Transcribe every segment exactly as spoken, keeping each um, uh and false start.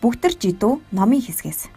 Бүгтэр жидүү номын хэсгээс.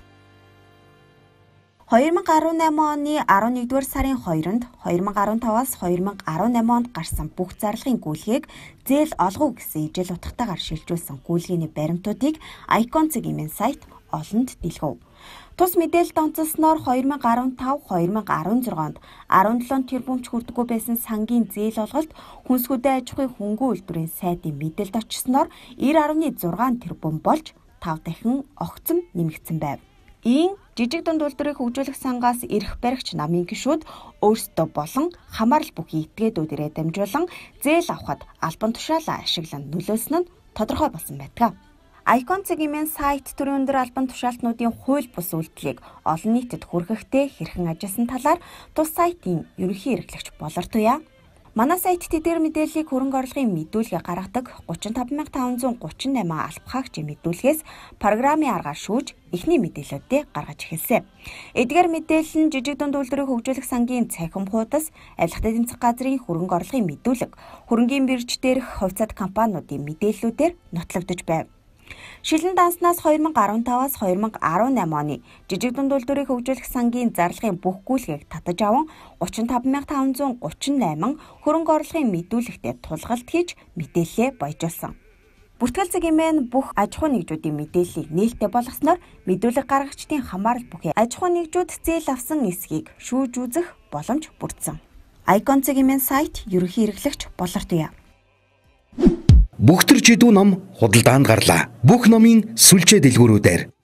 две тысячи десять оны elevenduгаар сарын second-нд two thousand five-аас two thousand eighteen онд гарсан бүх зарлагын гүйлгээг зээл олгоо гэсэн ижил утгатайгаар шилжүүлсэн гүйлгээний баримтуудыг Icon цэгийн сайт олонд дэлгэв. Тус мэдээлэлд онцолсноор two thousand five, two thousand sixteen онд sevenseven тэрбумч хүрдэггүй байсан сангийн зээл олголт хүнсгүүдээ аж ахуйн хөнгөн үйлдвэрийн сайдын мэдээлэлд очсноор ninety six тэрбум болж five дахин огцом нэмэгдсэн байв. Ийн жижиг дунд үйлдвэрийг хөгжүүлэх сангаас эрх баригч намын гишүүд өөрсдөө болон хамаарал бүхий этгээдүүдээрээ дамжуулан зээл авахд албан тушаалаа ашиглан нөлөөлсөн нь тодорхой болсон байдаг. Icon цэгийн сайт төрийн өндөр албан тушаалтнуудын хууль бус үйлдэлийг олон нийтэд хүргэхдээ хэрхэн ажилласан талаар тус сайтын ерөнхий эрхлэгч болортуя. Манай сайт тэдгээр мэдээллийг хөрөнгө оруулалтын мэдүүлгээ гаргадаг thirty-five thousand five hundred thirty-eight албахаагчийн мэдүүлгээс программын аргаар шүүж эхний мэдээллүүдээ гаргаж эхэлсэн. Эдгээр мэдээлэл нь жижиг дунд үйлдвэрийг хөгжүүлэх сангийн цахим хуудас, авилгатай эдийн засгийн газрын хөрөнгө оруулалтын мэдүүлэг, хөрөнгийн бирж дээрх хувьцаат компаниудын мэдээллүүдээр нотлогдож байв. Шилэн данснаас two thousand fifteen-аас two thousand eighteen оны жижиг дунд үйлдвэрийг хөгжүүлэх сангийн зарлагын бүх гүйлгээг татаж аван thirty-five thousand five hundred thirty-eight хөрөнгө оруулалтын мэдүүлэгтээ тулгалт хийж мэдээлэлээ баяжуулсан. Бүртгэл цэгийн бүх аж ахуй нэгжүүдийн мэдээллийг нээлттэй болгосноор мэдүүлэг гаргагчдын хамаарал бүхий аж ахуй нэгжүүд зээл авсан эсхийг шүүж үзэх боломж бүрдсэн. Icon цэгийн сайт ерөнхий эрхлэгч болортуя. Бүгтэр жидүү ном худалдаанд гарлаа. Бүх номын сүлжээ дэлгүүрүүдээр